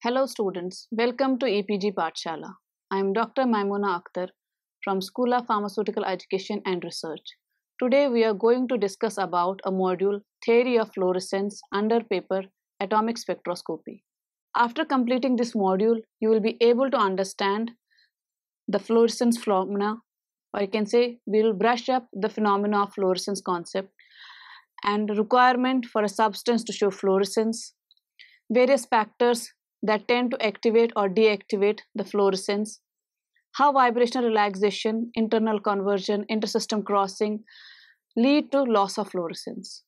Hello students, welcome to EPG Pathshala. I am Dr. Maimuna Akhtar from School of Pharmaceutical Education and Research. Today we are going to discuss about a module Theory of Fluorescence under paper Atomic Spectroscopy. After completing this module, you will be able to understand the fluorescence phenomena, or you can say we will brush up the phenomena of fluorescence concept and requirement for a substance to show fluorescence, various factors that tend to activate or deactivate the fluorescence, how vibrational relaxation, internal conversion, intersystem crossing lead to loss of fluorescence.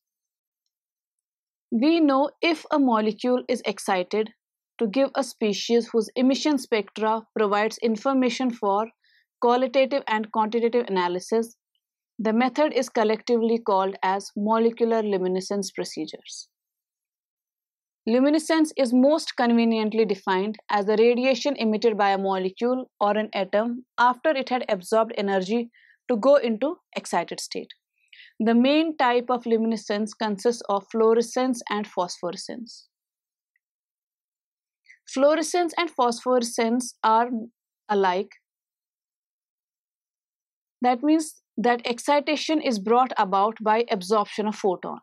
We know if a molecule is excited to give a species whose emission spectra provides information for qualitative and quantitative analysis, the method is collectively called as molecular luminescence procedures. Luminescence is most conveniently defined as the radiation emitted by a molecule or an atom after it had absorbed energy to go into excited state. The main type of luminescence consists of fluorescence and phosphorescence. Fluorescence and phosphorescence are alike. That means that excitation is brought about by absorption of photon.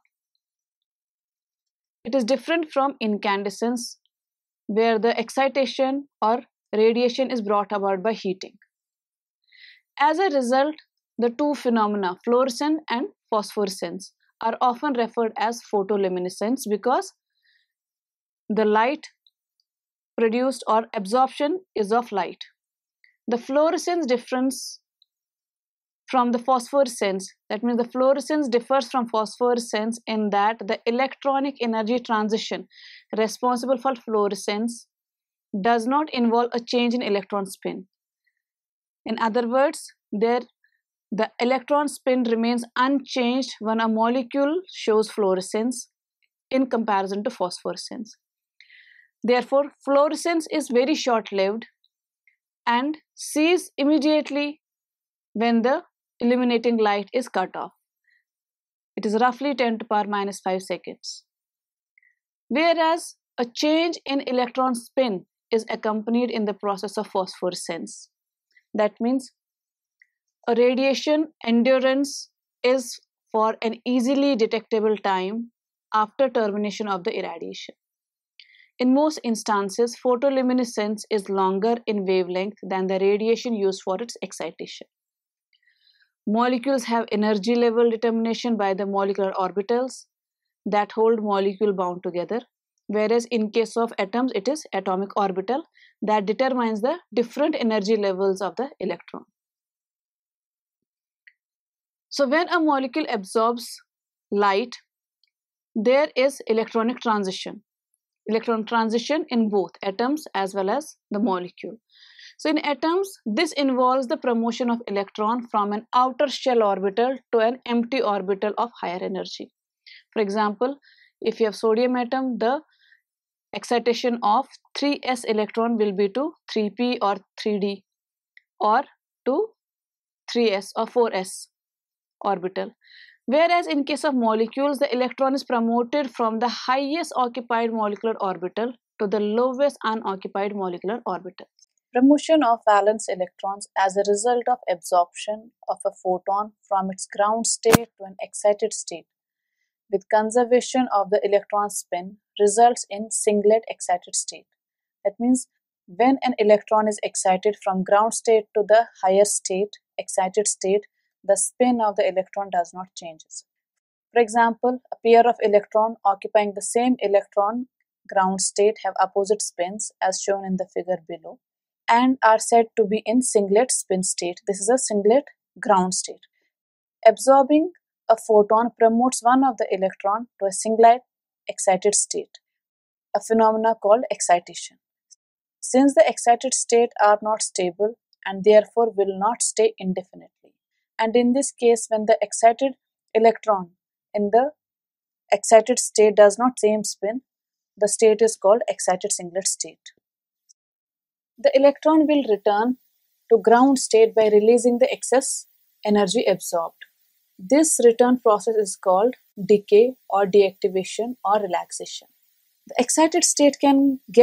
It is different from incandescence, where the excitation or radiation is brought about by heating. As a result, the two phenomena, fluorescence and phosphorescence, are often referred as photoluminescence because the light produced or absorption is of light. The fluorescence difference from the phosphorescence, that means the fluorescence differs from phosphorescence in that the electronic energy transition responsible for fluorescence does not involve a change in electron spin. In other words, the electron spin remains unchanged when a molecule shows fluorescence in comparison to phosphorescence. Therefore, fluorescence is very short-lived and ceases immediately when the illuminating light is cut off. It is roughly 10 to the power minus 5 seconds. Whereas a change in electron spin is accompanied in the process of phosphorescence. That means a radiation endurance is for an easily detectable time after termination of the irradiation. In most instances, photoluminescence is longer in wavelength than the radiation used for its excitation. Molecules have energy level determination by the molecular orbitals that hold molecule bound together, whereas in case of atoms, it is atomic orbital that determines the different energy levels of the electron. So when a molecule absorbs light, there is electron transition in both atoms as well as the molecule. So in atoms, this involves the promotion of electron from an outer shell orbital to an empty orbital of higher energy. For example, if you have sodium atom, the excitation of 3s electron will be to 3p or 3d or to 3s or 4s orbital. Whereas in case of molecules, the electron is promoted from the highest occupied molecular orbital to the lowest unoccupied molecular orbital. Promotion of valence electrons as a result of absorption of a photon from its ground state to an excited state with conservation of the electron spin results in singlet excited state. That means when an electron is excited from ground state to the higher state, excited state, the spin of the electron does not change. For example, a pair of electrons occupying the same electron ground state have opposite spins as shown in the figure below and are said to be in singlet spin state. This is a singlet ground state. Absorbing a photon promotes one of the electron to a singlet excited state, a phenomena called excitation. Since the excited state are not stable and therefore will not stay indefinitely. And in this case, when the excited electron in the excited state does not same spin, the state is called excited singlet state. The electron will return to ground state by releasing the excess energy absorbed. This return process is called decay or deactivation or relaxation. The excited state can get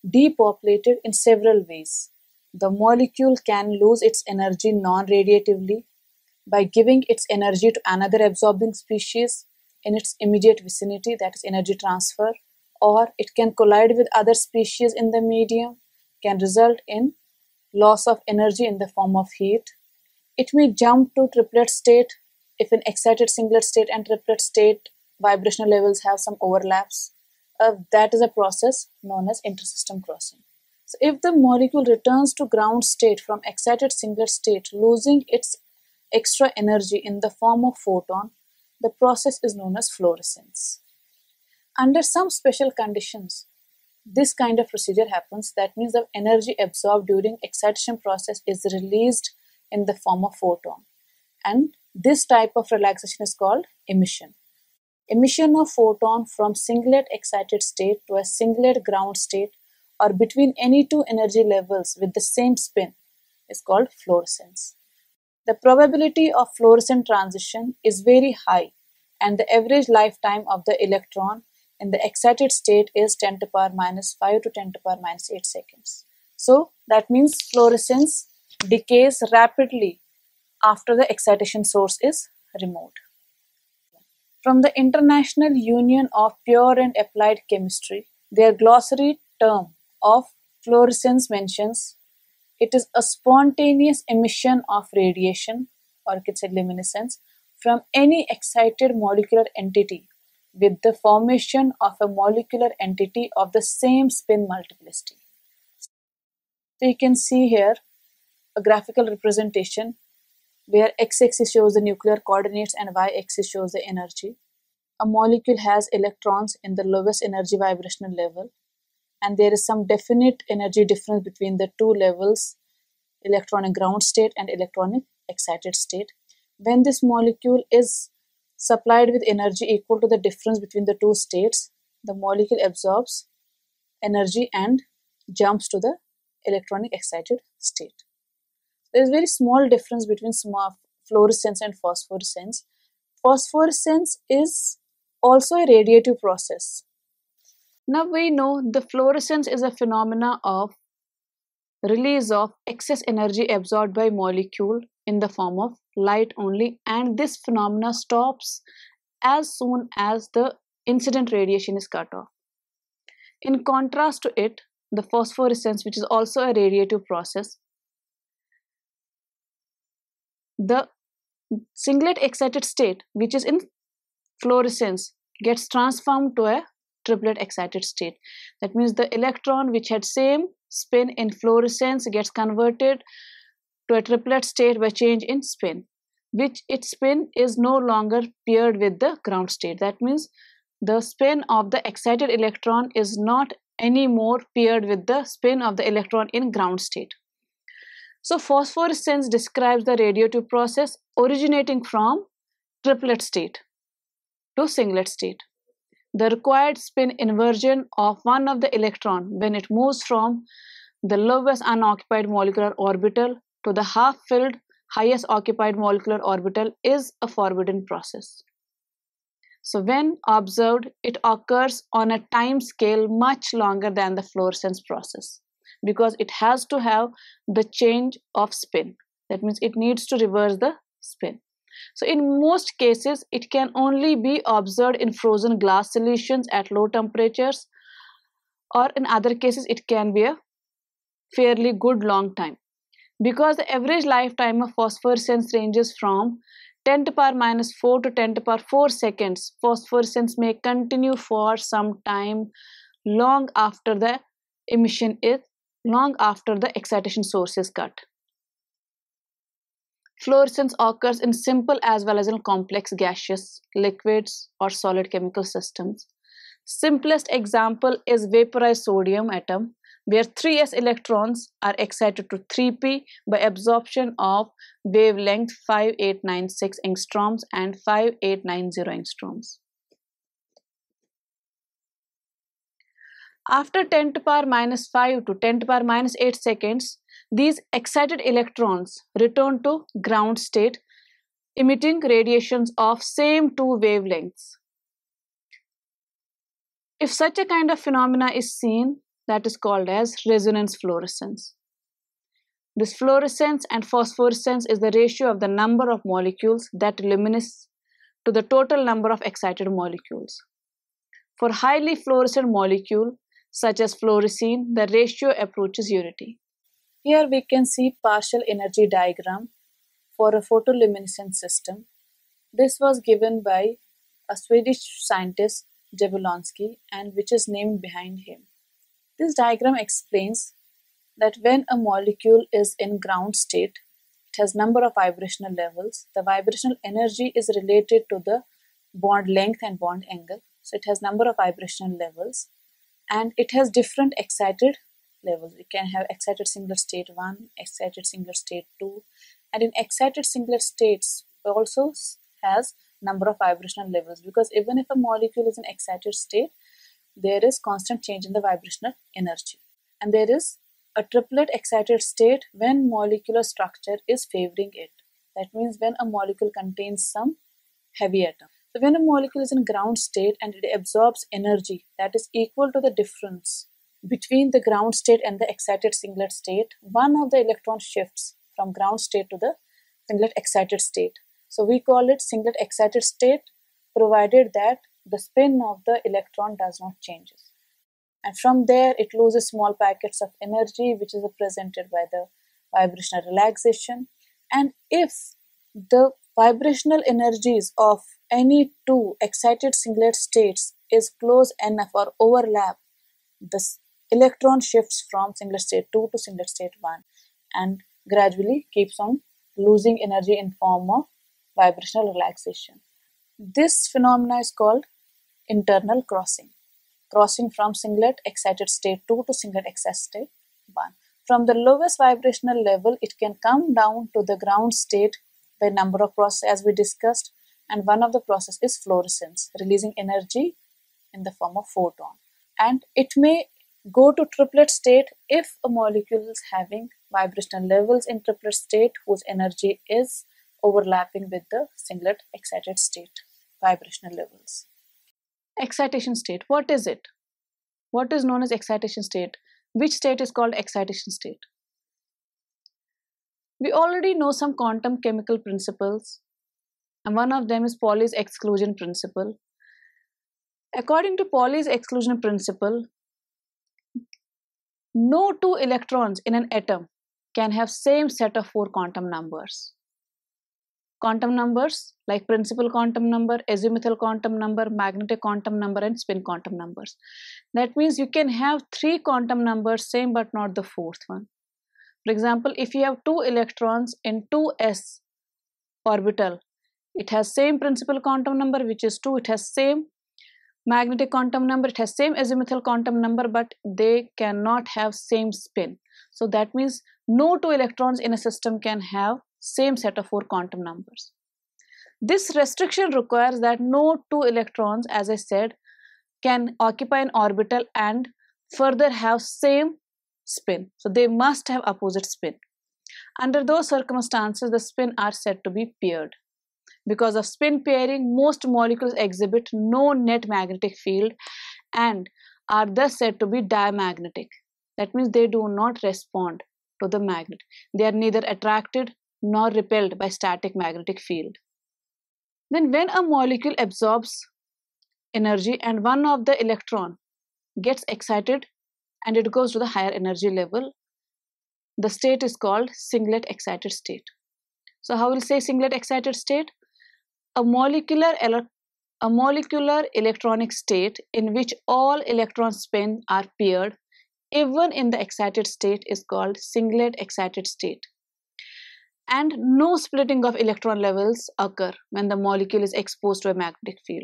depopulated in several ways. The molecule can lose its energy non-radiatively by giving its energy to another absorbing species in its immediate vicinity, that is energy transfer, or it can collide with other species in the medium, can result in loss of energy in the form of heat. It may jump to triplet state if an excited singlet state and triplet state vibrational levels have some overlaps. That is a process known as intersystem crossing. So if the molecule returns to ground state from excited singlet state, losing its extra energy in the form of photon, the process is known as fluorescence. Under some special conditions, this kind of procedure happens. That means the energy absorbed during excitation process is released in the form of photon. And this type of relaxation is called emission. Emission of photon from singlet excited state to a singlet ground state or between any two energy levels with the same spin is called fluorescence. The probability of fluorescent transition is very high, and the average lifetime of the electron in the excited state is 10 to the power minus 5 to 10 to the power minus 8 seconds. So that means fluorescence decays rapidly after the excitation source is removed. From the International Union of Pure and Applied Chemistry, their glossary term of fluorescence mentions it is a spontaneous emission of radiation, or you could say luminescence, from any excited molecular entity with the formation of a molecular entity of the same spin multiplicity. So you can see here a graphical representation where x-axis shows the nuclear coordinates and y-axis shows the energy. A molecule has electrons in the lowest energy vibrational level, and there is some definite energy difference between the two levels, electronic ground state and electronic excited state. When this molecule is supplied with energy equal to the difference between the two states, the molecule absorbs energy and jumps to the electronic excited state. There is very small difference between fluorescence and phosphorescence. Phosphorescence is also a radiative process. Now we know the fluorescence is a phenomena of release of excess energy absorbed by molecule in the form of light only, and this phenomena stops as soon as the incident radiation is cut off. In contrast to it, the phosphorescence, which is also a radiative process, the singlet excited state, which is in fluorescence, gets transformed to a triplet excited state. That means the electron which had same spin in fluorescence gets converted to a triplet state by change in spin, which its spin is no longer paired with the ground state. That means the spin of the excited electron is not anymore paired with the spin of the electron in ground state. So phosphorescence describes the radiative process originating from triplet state to singlet state. The required spin inversion of one of the electron when it moves from the lowest unoccupied molecular orbital to the half-filled highest occupied molecular orbital is a forbidden process. So when observed, it occurs on a time scale much longer than the fluorescence process because it has to have the change of spin. That means it needs to reverse the spin. So in most cases, it can only be observed in frozen glass solutions at low temperatures, or in other cases, it can be a fairly good long time. Because the average lifetime of phosphorescence ranges from 10 to the power minus 4 to 10 to the power 4 seconds, phosphorescence may continue for some time long after the excitation source is cut. Fluorescence occurs in simple as well as in complex gaseous, liquids, or solid chemical systems. Simplest example is vaporized sodium atom, where 3s electrons are excited to 3p by absorption of wavelength 5896 angstroms and 5890 angstroms. After 10 to the power minus 5 to 10 to the power minus 8 seconds, these excited electrons return to ground state, emitting radiations of same two wavelengths. If such a kind of phenomena is seen, that is called as resonance fluorescence. This fluorescence and phosphorescence is the ratio of the number of molecules that luminesce to the total number of excited molecules. For highly fluorescent molecule such as fluorescein, the ratio approaches unity. Here we can see partial energy diagram for a photoluminescent system. This was given by a Swedish scientist, Jablonski, and which is named behind him. This diagram explains that when a molecule is in ground state, it has number of vibrational levels. The vibrational energy is related to the bond length and bond angle. So it has number of vibrational levels and it has different excited levels. We can have excited singlet state 1, excited singlet state 2, and in excited singlet states also has number of vibrational levels, because even if a molecule is in excited state, there is constant change in the vibrational energy. And there is a triplet excited state when molecular structure is favoring it. That means when a molecule contains some heavy atom. So when a molecule is in ground state and it absorbs energy that is equal to the difference between the ground state and the excited singlet state, one of the electrons shifts from ground state to the singlet excited state. So we call it singlet excited state, provided that the spin of the electron does not change. And from there it loses small packets of energy, which is represented by the vibrational relaxation. And if the vibrational energies of any two excited singlet states is close enough or overlap, this electron shifts from singlet state 2 to singlet state 1 and gradually keeps on losing energy in form of vibrational relaxation. This phenomena is called internal crossing. Crossing from singlet excited state 2 to singlet excited state 1. From the lowest vibrational level, it can come down to the ground state by number of processes as we discussed, and one of the process is fluorescence, releasing energy in the form of photon. And it may go to triplet state if a molecule is having vibrational levels in triplet state whose energy is overlapping with the singlet excited state vibrational levels. Excitation state, what is it? What is known as excitation state? Which state is called excitation state? We already know some quantum chemical principles, and one of them is Pauli's exclusion principle. According to Pauli's exclusion principle, no two electrons in an atom can have same set of 4 quantum numbers. Quantum numbers like principal quantum number, azimuthal quantum number, magnetic quantum number, and spin quantum numbers. That means you can have 3 quantum numbers same but not the 4th one. For example, if you have 2 electrons in 2s orbital, it has same principal quantum number, which is 2, it has same magnetic quantum number, it has same azimuthal quantum number, but they cannot have same spin. So that means no 2 electrons in a system can have same set of 4 quantum numbers. This restriction requires that no 2 electrons, as I said, can occupy an orbital and further have same spin. So they must have opposite spin. Under those circumstances, the spin are said to be paired. Because of spin pairing, most molecules exhibit no net magnetic field and are thus said to be diamagnetic. That means they do not respond to the magnet. They are neither attracted nor repelled by static magnetic field. Then when a molecule absorbs energy and one of the electron gets excited and it goes to the higher energy level, the state is called singlet excited state. So how will say singlet excited state? A molecular electronic state in which all electron spin are paired even in the excited state is called singlet excited state. And no splitting of electron levels occur when the molecule is exposed to a magnetic field.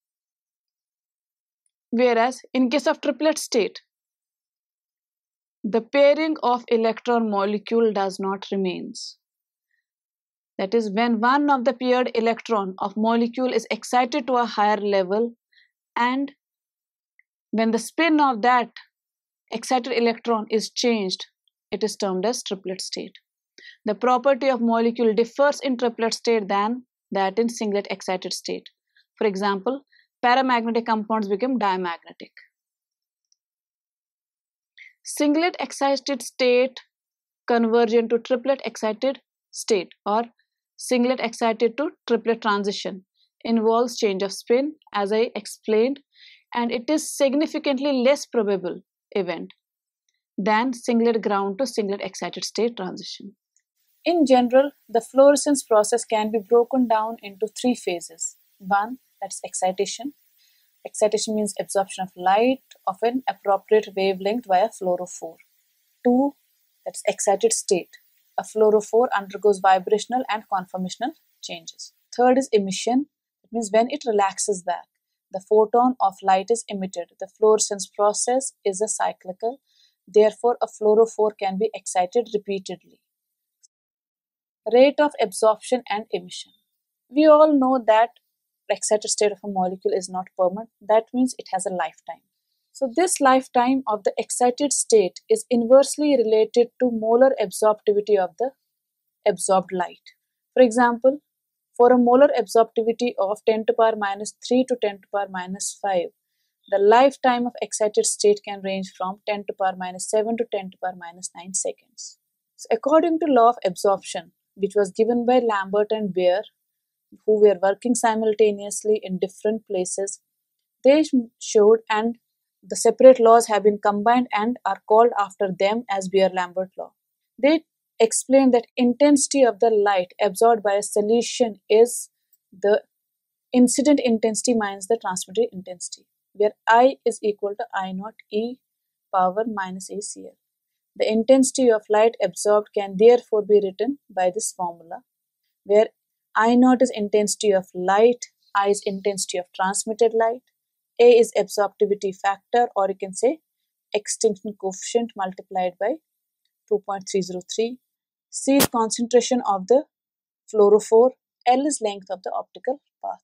Whereas in case of triplet state, the pairing of electron molecule does not remains. That is, when one of the paired electron of molecule is excited to a higher level and when the spin of that excited electron is changed, it is termed as triplet state. The property of molecule differs in triplet state than that in singlet excited state. For example, paramagnetic compounds become diamagnetic. Singlet excited state conversion to triplet excited state, or singlet excited to triplet transition, involves change of spin, as I explained, and it is significantly less probable event than singlet ground to singlet excited state transition. In general, the fluorescence process can be broken down into three phases. One, that's excitation. Excitation means absorption of light of an appropriate wavelength via fluorophore. Two, that's excited state. A fluorophore undergoes vibrational and conformational changes. Third is emission. It means when it relaxes back, the photon of light is emitted. The fluorescence process is a cyclical. Therefore, a fluorophore can be excited repeatedly. Rate of absorption and emission. We all know that excited state of a molecule is not permanent. That means it has a lifetime. So this lifetime of the excited state is inversely related to molar absorptivity of the absorbed light. For example, for a molar absorptivity of 10 to power minus 3 to 10 to power minus 5, the lifetime of excited state can range from 10 to power minus 7 to 10 to power minus 9 seconds. So according to law of absorption, which was given by Lambert and Beer, who were working simultaneously in different places, they showed, and the separate laws have been combined and are called after them as Beer-Lambert law. They explain that intensity of the light absorbed by a solution is the incident intensity minus the transmitted intensity, where I is equal to I naught E power minus ACL. The intensity of light absorbed can therefore be written by this formula, where I naught is intensity of light, I is intensity of transmitted light, A is absorptivity factor, or you can say extinction coefficient multiplied by 2.303, C is concentration of the fluorophore, L is length of the optical path.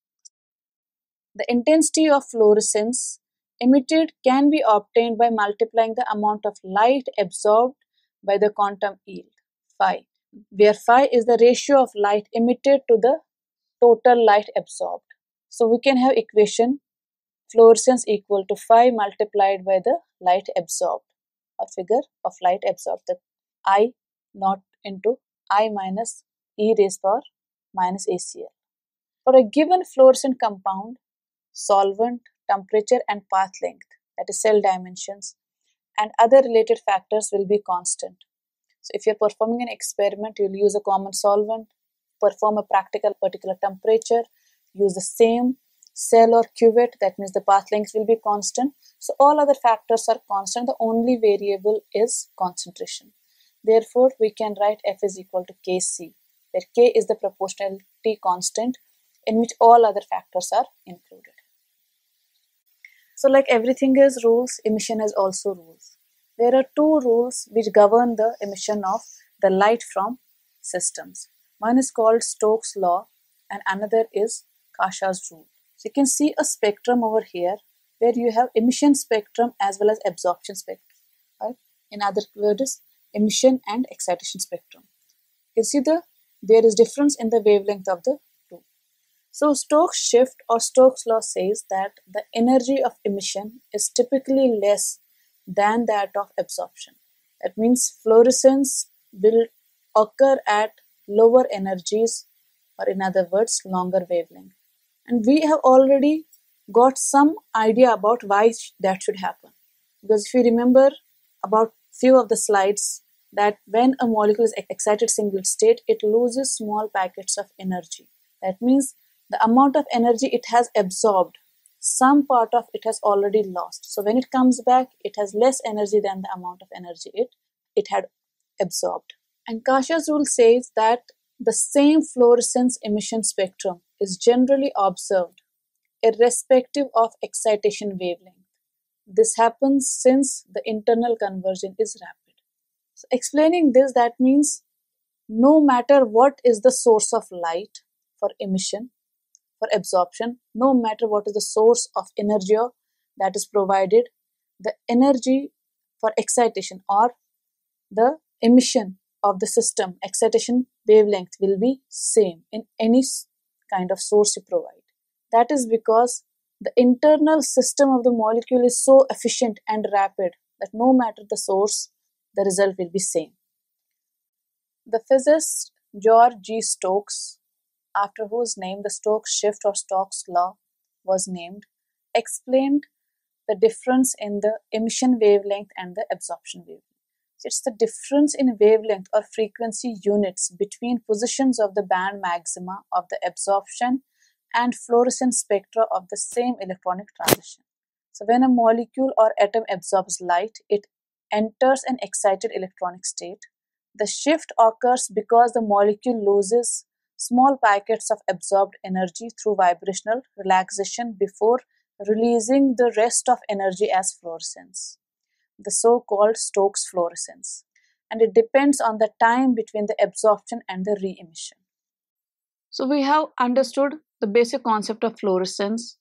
The intensity of fluorescence emitted can be obtained by multiplying the amount of light absorbed by the quantum yield, phi, where phi is the ratio of light emitted to the total light absorbed. So we can have equation fluorescence equal to phi multiplied by the light absorbed, or figure of light absorbed, the I naught into I minus e raised power minus ACL. For a given fluorescent compound, solvent, temperature and path length, that is cell dimensions, and other related factors will be constant. So if you are performing an experiment, you will use a common solvent, perform a practical particular temperature, use the same cell or cuvette, that means the path length will be constant. So all other factors are constant, the only variable is concentration. Therefore, we can write F is equal to Kc, where K is the proportionality constant in which all other factors are included. So like everything has rules, emission has also rules. There are two rules which govern the emission of the light from systems. One is called Stokes' law and another is Kasha's rule. So you can see a spectrum over here where you have emission spectrum as well as absorption spectrum. Right? In other words, emission and excitation spectrum. You can see there is difference in the wavelength of the two. So Stokes' shift or Stokes' law says that the energy of emission is typically less than that of absorption. That means fluorescence will occur at lower energies, or in other words, longer wavelength. And we have already got some idea about why that should happen. Because if you remember about few of the slides, that when a molecule is excited singlet state, it loses small packets of energy. That means the amount of energy it has absorbed, some part of it has already lost. So when it comes back, it has less energy than the amount of energy it had absorbed. And Kasha's rule says that the same fluorescence emission spectrum is generally observed irrespective of excitation wavelength. This happens since the internal conversion is rapid. So explaining this, that means no matter what is the source of light for emission, for absorption, no matter what is the source of energy that is provided, the energy for excitation or the emission of the system, excitation wavelength will be same in any kind of source you provide. That is because the internal system of the molecule is so efficient and rapid that no matter the source, the result will be same. The physicist George G. Stokes, after whose name the Stokes shift or Stokes law was named, explained the difference in the emission wavelength and the absorption wavelength. It's the difference in wavelength or frequency units between positions of the band maxima of the absorption and fluorescence spectra of the same electronic transition. So when a molecule or atom absorbs light, it enters an excited electronic state. The shift occurs because the molecule loses small packets of absorbed energy through vibrational relaxation before releasing the rest of energy as fluorescence, the so-called Stokes fluorescence, and it depends on the time between the absorption and the re-emission. So we have understood the basic concept of fluorescence.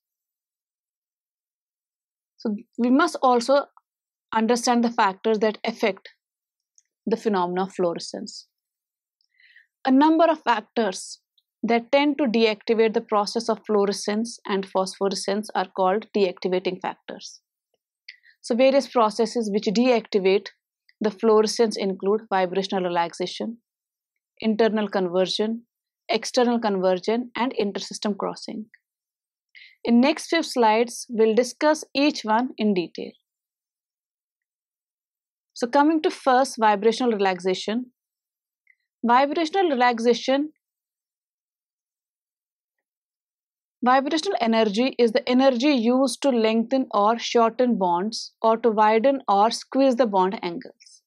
So we must also understand the factors that affect the phenomena of fluorescence. A number of factors that tend to deactivate the process of fluorescence and phosphorescence are called deactivating factors. So various processes which deactivate the fluorescence include vibrational relaxation, internal conversion, external conversion, and intersystem crossing. In next few slides, we'll discuss each one in detail. So coming to first, vibrational relaxation. Vibrational energy is the energy used to lengthen or shorten bonds or to widen or squeeze the bond angles.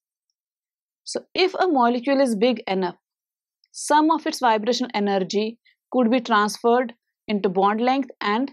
So if a molecule is big enough, some of its vibrational energy could be transferred into bond length and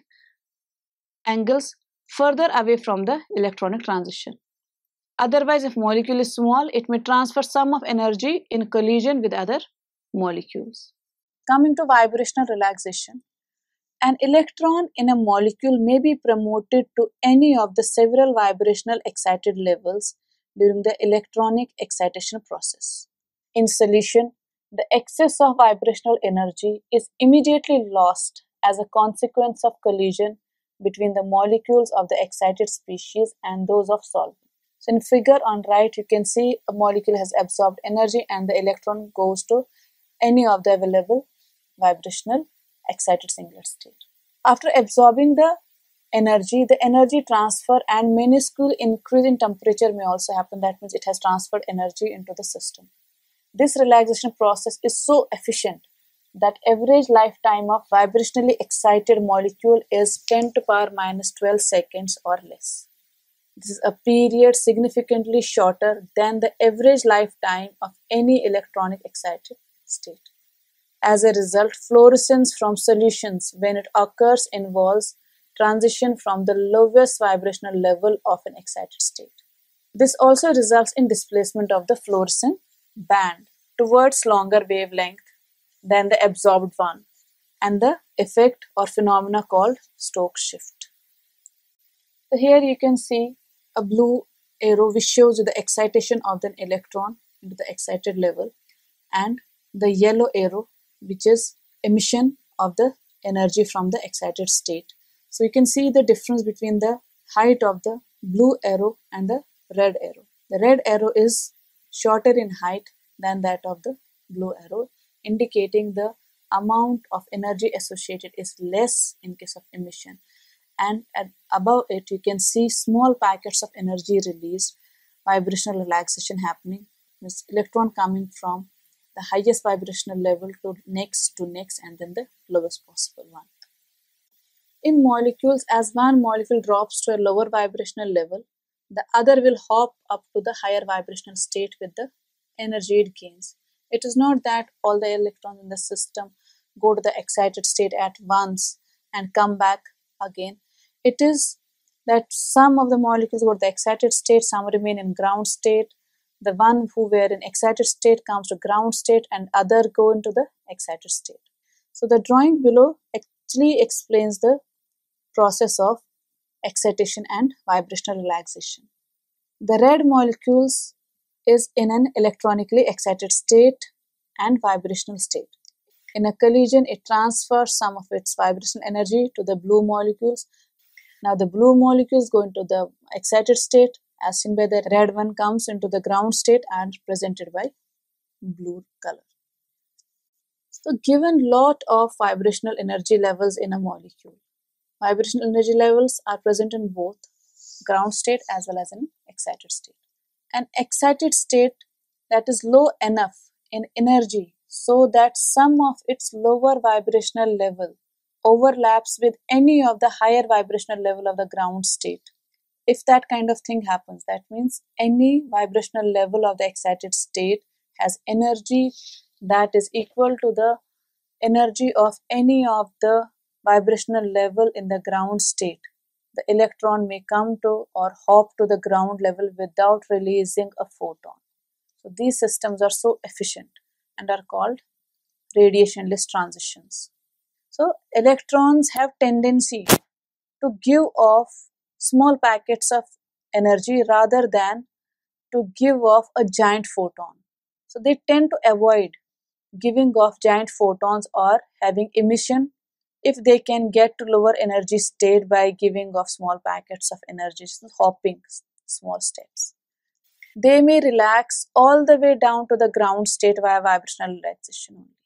angles further away from the electronic transition. Otherwise, if molecule is small, it may transfer some of energy in collision with other molecules. Coming to vibrational relaxation, an electron in a molecule may be promoted to any of the several vibrational excited levels during the electronic excitation process. In solution, the excess of vibrational energy is immediately lost as a consequence of collision between the molecules of the excited species and those of solvent. So in figure on right, you can see a molecule has absorbed energy and the electron goes to any of the available vibrational excited singlet state. After absorbing the energy transfer and minuscule increase in temperature may also happen. That means it has transferred energy into the system. This relaxation process is so efficient that average lifetime of vibrationally excited molecule is 10 to the power minus 12 seconds or less. This is a period significantly shorter than the average lifetime of any electronic excited state. As a result, fluorescence from solutions when it occurs involves transition from the lowest vibrational level of an excited state. This also results in displacement of the fluorescent band towards longer wavelength than the absorbed one, and the effect or phenomena called Stokes shift. So here you can see a blue arrow which shows you the excitation of the electron into the excited level, and the yellow arrow which is emission of the energy from the excited state. So you can see the difference between the height of the blue arrow and the red arrow. The red arrow is shorter in height than that of the blue arrow, indicating the amount of energy associated is less in case of emission. And above it you can see small packets of energy released, vibrational relaxation happening, this electron coming from the highest vibrational level to next and then the lowest possible one. In molecules, as one molecule drops to a lower vibrational level, the other will hop up to the higher vibrational state with the energy it gains. It is not that all the electrons in the system go to the excited state at once and come back again. It is that some of the molecules go to the excited state, some remain in ground state. The one who were in excited state comes to ground state and other go into the excited state. So the drawing below actually explains the process of excitation and vibrational relaxation. The red molecules is in an electronically excited state and vibrational state. In a collision, it transfers some of its vibrational energy to the blue molecules. Now the blue molecules go into the excited state as seen by the red one comes into the ground state and represented by blue color. So given lot of vibrational energy levels in a molecule, vibrational energy levels are present in both ground state as well as in excited state. An excited state that is low enough in energy so that some of its lower vibrational level overlaps with any of the higher vibrational level of the ground state. If that kind of thing happens, that means any vibrational level of the excited state has energy that is equal to the energy of any of the vibrational level in the ground state. The electron may come to or hop to the ground level without releasing a photon. So these systems are so efficient and are called radiationless transitions. So electrons have tendency to give off small packets of energy rather than to give off a giant photon. So they tend to avoid giving off giant photons or having emission if they can get to lower energy state by giving off small packets of energy, so hopping small steps. They may relax all the way down to the ground state via vibrational relaxation only.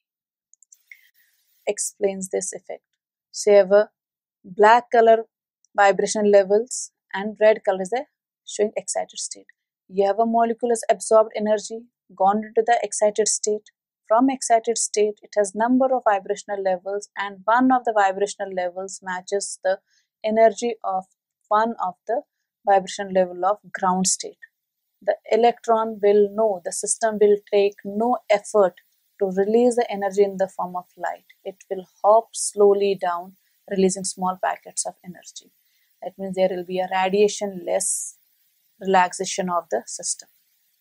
Explains this effect. So you have a black color vibration levels and red color is the showing excited state. You have a molecule has absorbed energy, gone into the excited state. From excited state, it has number of vibrational levels and one of the vibrational levels matches the energy of one of the vibration level of ground state. The electron will know, the system will take no effort to release the energy in the form of light. It will hop slowly down, releasing small packets of energy. That means there will be a radiation-less relaxation of the system.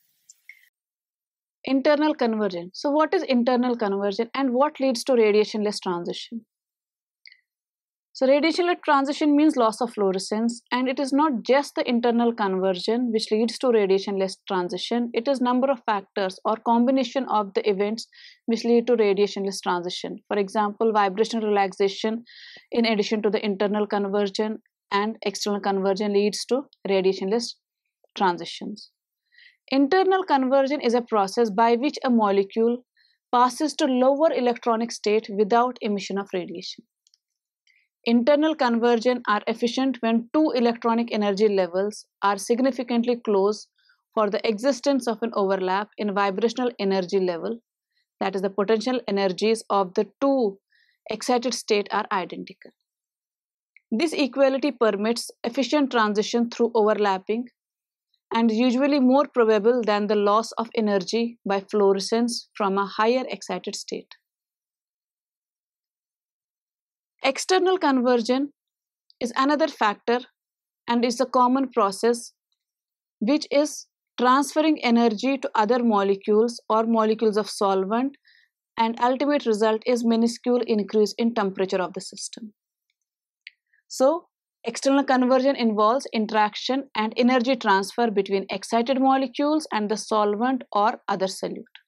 Internal conversion. So what is internal conversion and what leads to radiationless transition? So radiationless transition means loss of fluorescence, and it is not just the internal conversion which leads to radiationless transition. It is number of factors or combination of the events which lead to radiationless transition. For example, vibrational relaxation in addition to the internal conversion and external conversion leads to radiationless transitions. Internal conversion is a process by which a molecule passes to lower electronic state without emission of radiation. Internal conversion are efficient when two electronic energy levels are significantly close for the existence of an overlap in vibrational energy level, that is the potential energies of the two excited state are identical. This equality permits efficient transition through overlapping and usually more probable than the loss of energy by fluorescence from a higher excited state. External conversion is another factor and is a common process which is transferring energy to other molecules or molecules of solvent, and ultimate result is minuscule increase in temperature of the system. So external conversion involves interaction and energy transfer between excited molecules and the solvent or other solute.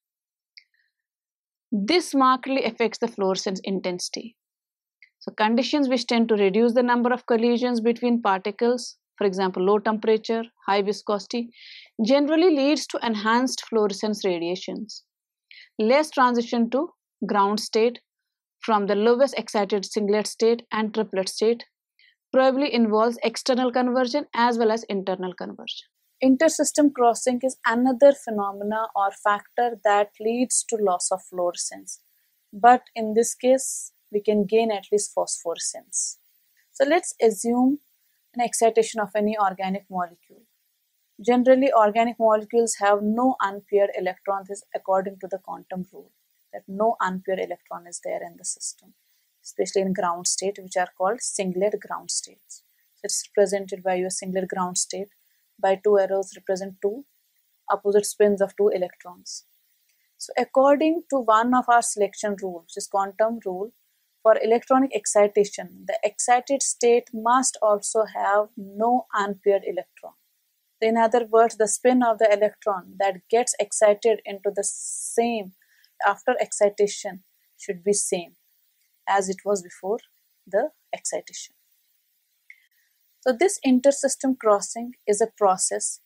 This markedly affects the fluorescence intensity. So conditions which tend to reduce the number of collisions between particles, for example low temperature, high viscosity, generally leads to enhanced fluorescence radiations. Less transition to ground state from the lowest excited singlet state and triplet state probably involves external conversion as well as internal conversion. Intersystem crossing is another phenomena or factor that leads to loss of fluorescence. But in this case, we can gain at least phosphorescence. So let's assume an excitation of any organic molecule. Generally, organic molecules have no unpaired electrons according to the quantum rule, that no unpaired electron is there in the system, especially in ground state, which are called singlet ground states. So it's represented by your singlet ground state by two arrows represent two opposite spins of two electrons. So according to one of our selection rules, which is quantum rule, for electronic excitation, the excited state must also have no unpaired electron. In other words, the spin of the electron that gets excited into the same after excitation should be same as it was before the excitation. So this intersystem crossing is a process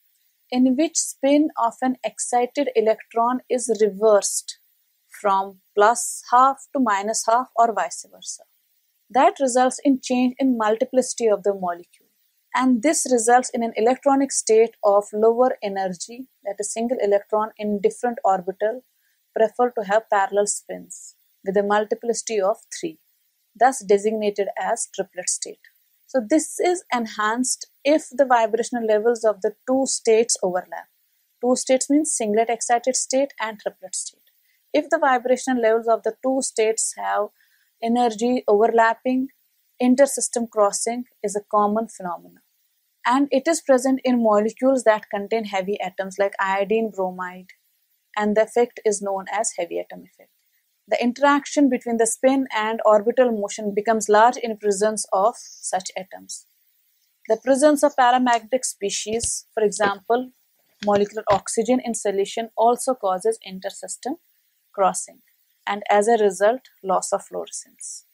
in which spin of an excited electron is reversed from plus half to minus half or vice versa. That results in change in multiplicity of the molecule. And this results in an electronic state of lower energy, that is single electron in different orbital prefer to have parallel spins with a multiplicity of 3, thus designated as triplet state. So this is enhanced if the vibrational levels of the two states overlap. Two states means singlet excited state and triplet state. If the vibrational levels of the two states have energy overlapping, intersystem crossing is a common phenomenon. And it is present in molecules that contain heavy atoms like iodine bromide, and the effect is known as heavy atom effect. The interaction between the spin and orbital motion becomes large in presence of such atoms. The presence of paramagnetic species, for example, molecular oxygen in solution, also causes intersystem crossing and as a result, loss of fluorescence.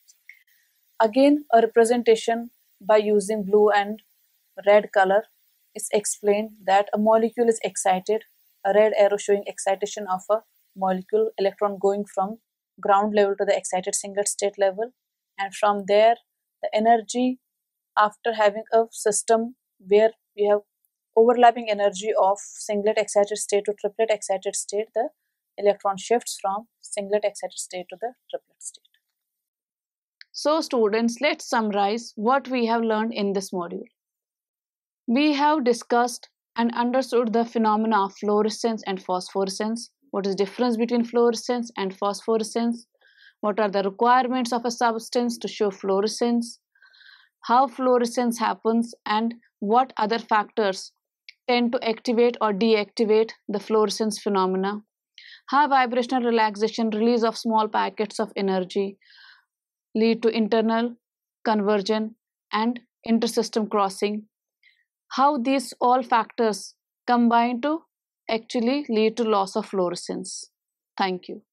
Again, a representation by using blue and red color is explained that a molecule is excited, a red arrow showing excitation of a molecule, electron going from ground level to the excited singlet state level, and from there the energy after having a system where we have overlapping energy of singlet excited state to triplet excited state, the electron shifts from singlet excited state to the triplet state. So students, let's summarize what we have learned in this module. We have discussed and understood the phenomena of fluorescence and phosphorescence. What is the difference between fluorescence and phosphorescence? What are the requirements of a substance to show fluorescence? How fluorescence happens and what other factors tend to activate or deactivate the fluorescence phenomena? How vibrational relaxation, release of small packets of energy lead to internal conversion and intersystem crossing? How these all factors combine to actually lead to loss of fluorescence. Thank you.